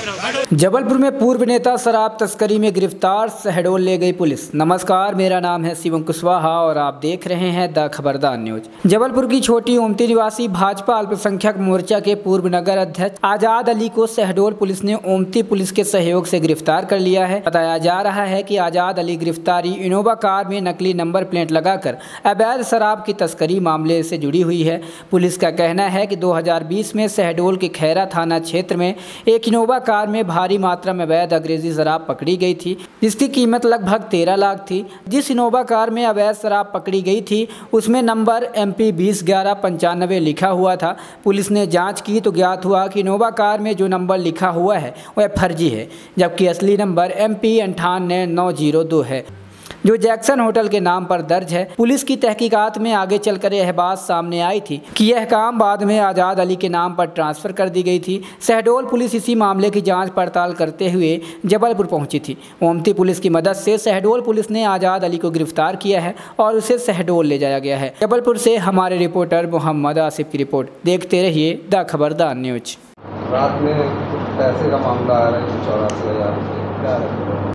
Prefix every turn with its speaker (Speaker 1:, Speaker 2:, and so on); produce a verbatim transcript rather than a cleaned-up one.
Speaker 1: जबलपुर में पूर्व नेता शराब तस्करी में गिरफ्तार, शहडोल ले गई पुलिस। नमस्कार, मेरा नाम है शिवम कुशवाहा और आप देख रहे हैं द खबरदार न्यूज। जबलपुर की छोटी ओमती निवासी भाजपा अल्पसंख्यक मोर्चा के पूर्व नगर अध्यक्ष आजाद अली को शहडोल पुलिस ने ओमती पुलिस के सहयोग से गिरफ्तार कर लिया है। बताया जा रहा है कि आजाद अली गिरफ्तारी इनोवा कार में नकली नंबर प्लेट लगाकर अवैध शराब की तस्करी मामले से जुड़ी हुई है। पुलिस का कहना है कि दो हजार बीस में शहडोल के खैरा थाना क्षेत्र में एक इनोवा कार में भारी मात्रा में अवैध अंग्रेजी शराब पकड़ी गई थी, जिसकी कीमत लगभग तेरह लाख थी। जिस इनोवा कार में अवैध शराब पकड़ी गई थी उसमें नंबर एम पी बीस ग्यारह पंचानवे लिखा हुआ था। पुलिस ने जांच की तो ज्ञात हुआ कि इनोवा कार में जो नंबर लिखा हुआ है वह फर्जी है, जबकि असली नंबर एम पी अंठानवे नौ जीरो दो है, जो जैक्सन होटल के नाम पर दर्ज है। पुलिस की तहकीकात में आगे चलकर यह बात सामने आई थी कि यह काम बाद में आजाद अली के नाम पर ट्रांसफर कर दी गई थी। शहडोल पुलिस इसी मामले की जांच पड़ताल करते हुए जबलपुर पहुंची थी। ओमती पुलिस की मदद से शहडोल पुलिस ने आजाद अली को गिरफ्तार किया है और उसे शहडोल ले जाया गया है। जबलपुर से हमारे रिपोर्टर मोहम्मद आसिफ की रिपोर्ट। देखते रहिए द खबरदार न्यूज।
Speaker 2: रात में पैसे का मामला आ रहा है, चौरासी हजार रुपये क्या है?